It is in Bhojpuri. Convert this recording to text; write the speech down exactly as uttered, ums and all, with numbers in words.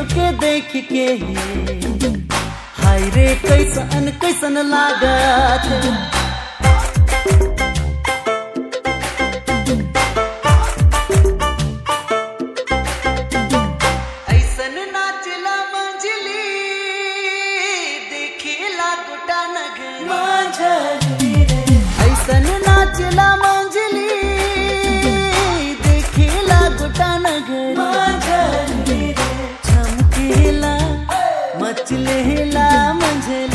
तोके देख के हाय रे कैसन कैसन लागत। ऐसन नाचला मंजली देखिला गोटा नगर मंजली रे। ऐसन नाचला मंजली देखिला गोटा नगर मंजली रे। चमकेला मचलेला मंजली।